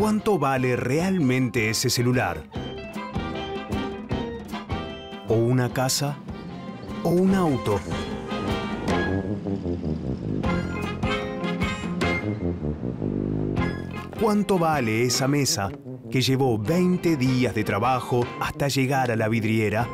¿Cuánto vale realmente ese celular? ¿O una casa? ¿O un auto? ¿Cuánto vale esa mesa que llevó 20 días de trabajo hasta llegar a la vidriera?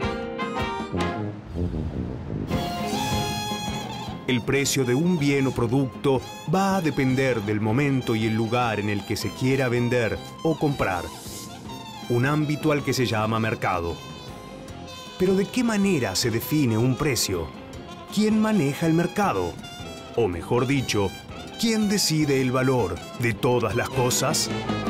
El precio de un bien o producto va a depender del momento y el lugar en el que se quiera vender o comprar. Un ámbito al que se llama mercado. Pero ¿de qué manera se define un precio? ¿Quién maneja el mercado? O mejor dicho, ¿quién decide el valor de todas las cosas?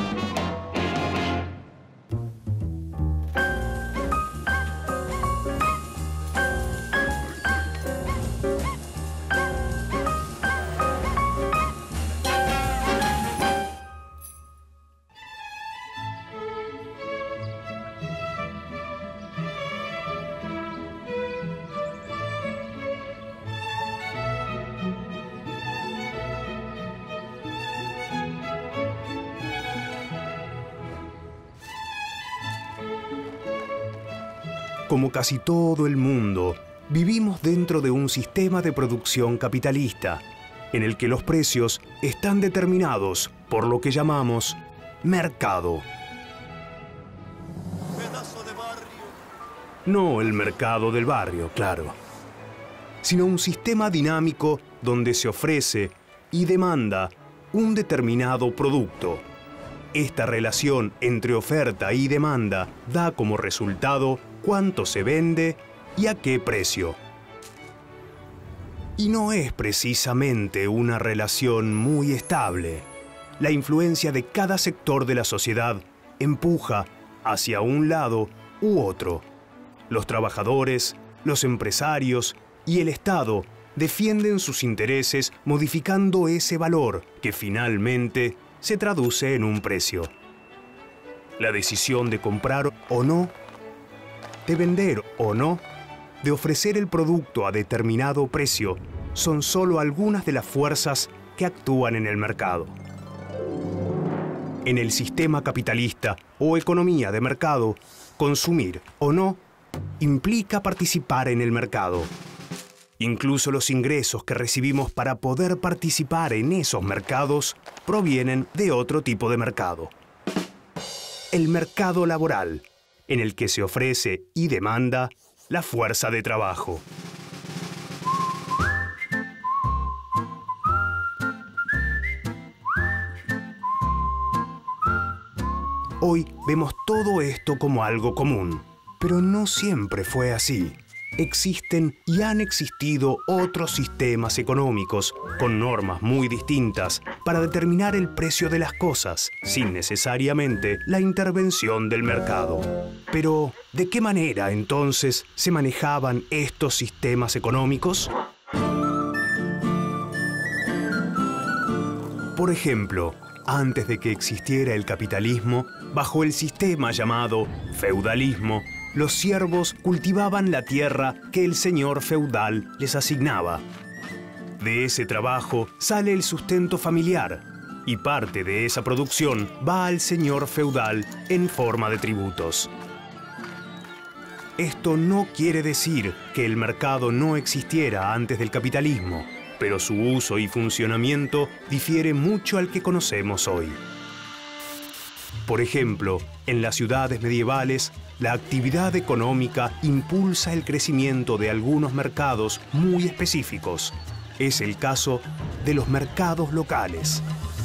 Como casi todo el mundo, vivimos dentro de un sistema de producción capitalista, en el que los precios están determinados por lo que llamamos mercado. No el mercado del barrio, claro, sino un sistema dinámico donde se ofrece y demanda un determinado producto. Esta relación entre oferta y demanda da como resultado cuánto se vende y a qué precio. Y no es precisamente una relación muy estable. La influencia de cada sector de la sociedad empuja hacia un lado u otro. Los trabajadores, los empresarios y el Estado defienden sus intereses modificando ese valor que finalmente se traduce en un precio. La decisión de comprar o no, de vender o no, de ofrecer el producto a determinado precio, son solo algunas de las fuerzas que actúan en el mercado. En el sistema capitalista o economía de mercado, consumir o no implica participar en el mercado. Incluso los ingresos que recibimos para poder participar en esos mercados provienen de otro tipo de mercado. El mercado laboral, en el que se ofrece y demanda la fuerza de trabajo. Hoy vemos todo esto como algo común, pero no siempre fue así. Existen y han existido otros sistemas económicos con normas muy distintas para determinar el precio de las cosas, sin necesariamente la intervención del mercado. Pero, ¿de qué manera entonces se manejaban estos sistemas económicos? Por ejemplo, antes de que existiera el capitalismo, bajo el sistema llamado feudalismo, los siervos cultivaban la tierra que el señor feudal les asignaba. De ese trabajo sale el sustento familiar y parte de esa producción va al señor feudal en forma de tributos. Esto no quiere decir que el mercado no existiera antes del capitalismo, pero su uso y funcionamiento difiere mucho al que conocemos hoy. Por ejemplo, en las ciudades medievales, la actividad económica impulsa el crecimiento de algunos mercados muy específicos. Es el caso de los mercados locales.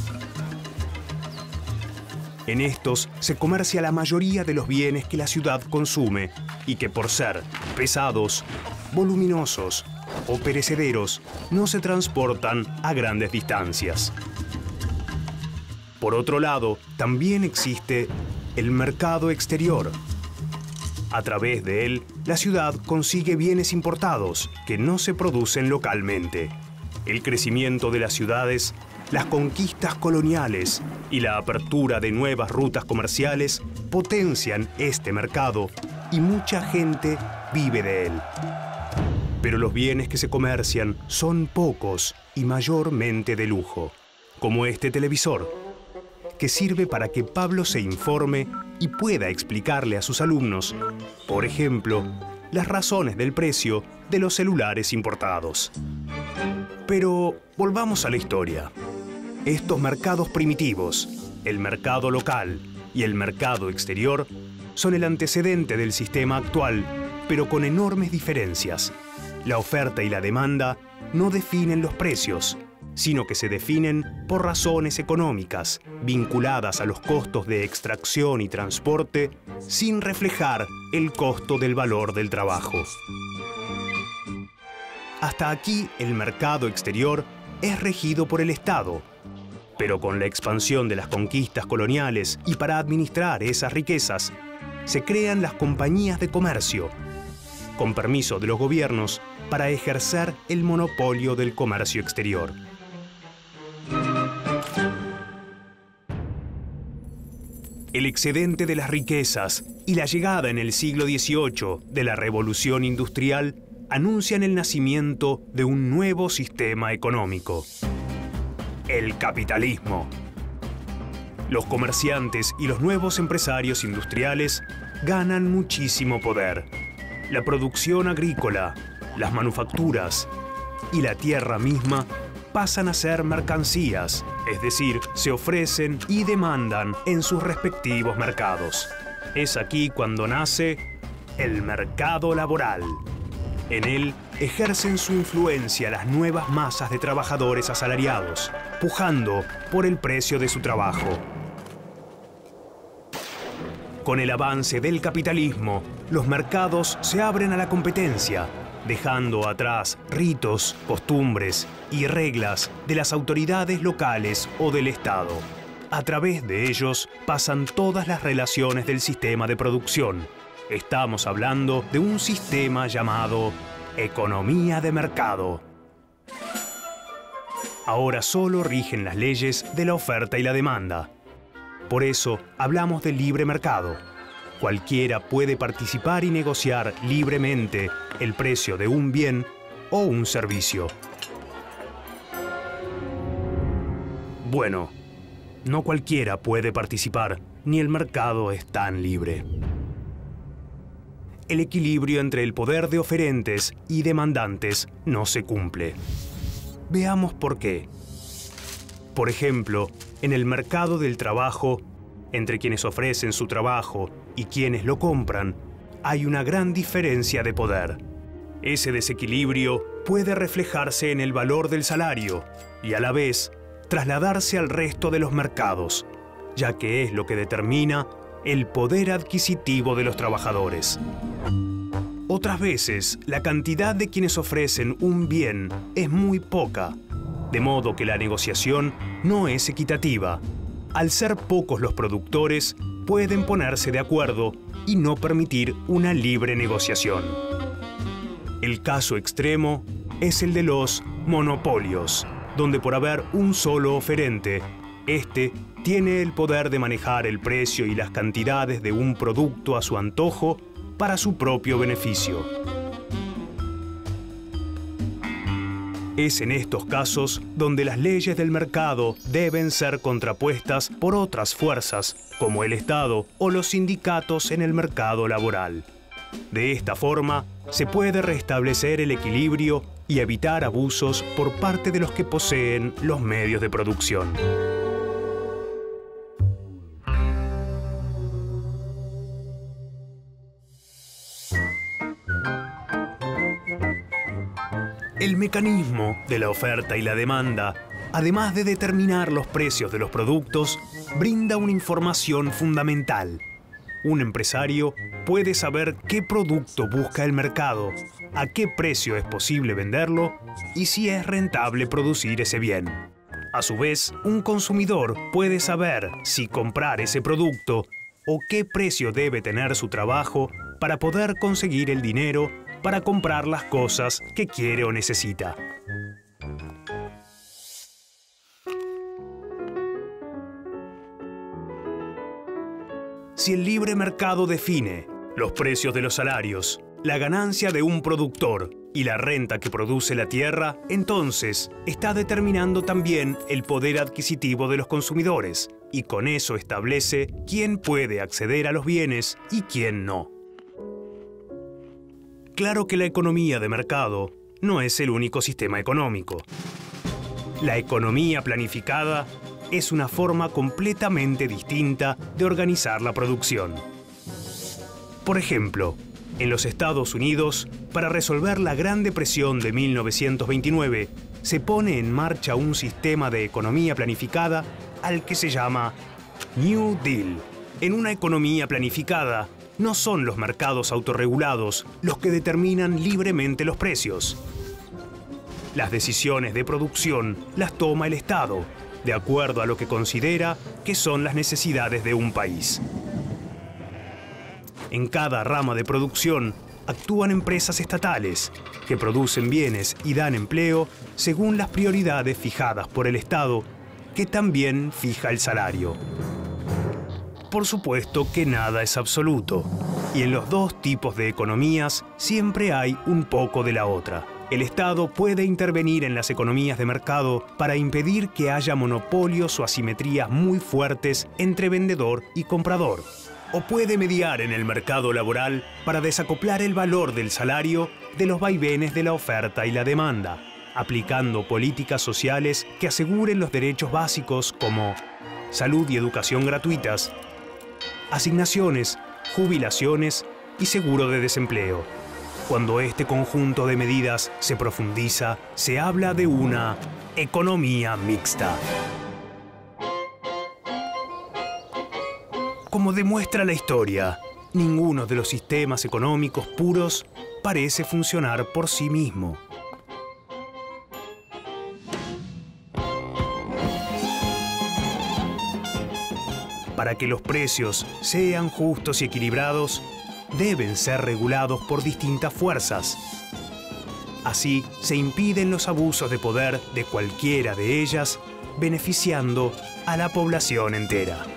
En estos se comercia la mayoría de los bienes que la ciudad consume y que por ser pesados, voluminosos o perecederos no se transportan a grandes distancias. Por otro lado, también existe el mercado exterior. A través de él, la ciudad consigue bienes importados que no se producen localmente. El crecimiento de las ciudades, las conquistas coloniales y la apertura de nuevas rutas comerciales potencian este mercado y mucha gente vive de él. Pero los bienes que se comercian son pocos y mayormente de lujo, como este televisor, que sirve para que Pablo se informe y pueda explicarle a sus alumnos, por ejemplo, las razones del precio de los celulares importados. Pero volvamos a la historia. Estos mercados primitivos, el mercado local y el mercado exterior, son el antecedente del sistema actual, pero con enormes diferencias. La oferta y la demanda no definen los precios, sino que se definen por razones económicas, vinculadas a los costos de extracción y transporte, sin reflejar el costo del valor del trabajo. Hasta aquí el mercado exterior es regido por el Estado, pero con la expansión de las conquistas coloniales y para administrar esas riquezas, se crean las compañías de comercio, con permiso de los gobiernos para ejercer el monopolio del comercio exterior. El excedente de las riquezas y la llegada en el siglo XVIII de la Revolución Industrial anuncian el nacimiento de un nuevo sistema económico: el capitalismo. Los comerciantes y los nuevos empresarios industriales ganan muchísimo poder. La producción agrícola, las manufacturas y la tierra misma pasan a ser mercancías, es decir, se ofrecen y demandan en sus respectivos mercados. Es aquí cuando nace el mercado laboral. En él ejercen su influencia las nuevas masas de trabajadores asalariados, pujando por el precio de su trabajo. Con el avance del capitalismo, los mercados se abren a la competencia, dejando atrás ritos, costumbres y reglas de las autoridades locales o del Estado. A través de ellos pasan todas las relaciones del sistema de producción. Estamos hablando de un sistema llamado economía de mercado. Ahora solo rigen las leyes de la oferta y la demanda. Por eso hablamos de libre mercado. Cualquiera puede participar y negociar libremente el precio de un bien o un servicio. Bueno, no cualquiera puede participar, ni el mercado es tan libre. El equilibrio entre el poder de oferentes y demandantes no se cumple. Veamos por qué. Por ejemplo, en el mercado del trabajo, entre quienes ofrecen su trabajo y quienes lo compran, hay una gran diferencia de poder. Ese desequilibrio puede reflejarse en el valor del salario y a la vez trasladarse al resto de los mercados, ya que es lo que determina el poder adquisitivo de los trabajadores. Otras veces, la cantidad de quienes ofrecen un bien es muy poca, de modo que la negociación no es equitativa. Al ser pocos los productores, pueden ponerse de acuerdo y no permitir una libre negociación. El caso extremo es el de los monopolios, donde por haber un solo oferente, este tiene el poder de manejar el precio y las cantidades de un producto a su antojo para su propio beneficio. Es en estos casos donde las leyes del mercado deben ser contrapuestas por otras fuerzas, como el Estado o los sindicatos en el mercado laboral. De esta forma, se puede restablecer el equilibrio y evitar abusos por parte de los que poseen los medios de producción. El mecanismo de la oferta y la demanda, además de determinar los precios de los productos, brinda una información fundamental. Un empresario puede saber qué producto busca el mercado, a qué precio es posible venderlo y si es rentable producir ese bien. A su vez, un consumidor puede saber si comprar ese producto o qué precio debe tener su trabajo para poder conseguir el dinero para comprar las cosas que quiere o necesita. Si el libre mercado define los precios de los salarios, la ganancia de un productor y la renta que produce la tierra, entonces está determinando también el poder adquisitivo de los consumidores, y con eso establece quién puede acceder a los bienes y quién no. Claro que la economía de mercado no es el único sistema económico. La economía planificada es una forma completamente distinta de organizar la producción. Por ejemplo, en los Estados Unidos, para resolver la Gran Depresión de 1929, se pone en marcha un sistema de economía planificada al que se llama New Deal. En una economía planificada, no son los mercados autorregulados los que determinan libremente los precios. Las decisiones de producción las toma el Estado, de acuerdo a lo que considera que son las necesidades de un país. En cada rama de producción actúan empresas estatales que producen bienes y dan empleo según las prioridades fijadas por el Estado, que también fija el salario. Por supuesto que nada es absoluto, y en los dos tipos de economías siempre hay un poco de la otra. El Estado puede intervenir en las economías de mercado para impedir que haya monopolios o asimetrías muy fuertes entre vendedor y comprador. O puede mediar en el mercado laboral para desacoplar el valor del salario de los vaivenes de la oferta y la demanda, aplicando políticas sociales que aseguren los derechos básicos como salud y educación gratuitas, asignaciones, jubilaciones y seguro de desempleo. Cuando este conjunto de medidas se profundiza, se habla de una economía mixta. Como demuestra la historia, ninguno de los sistemas económicos puros parece funcionar por sí mismo. Para que los precios sean justos y equilibrados, deben ser regulados por distintas fuerzas. Así se impiden los abusos de poder de cualquiera de ellas, beneficiando a la población entera.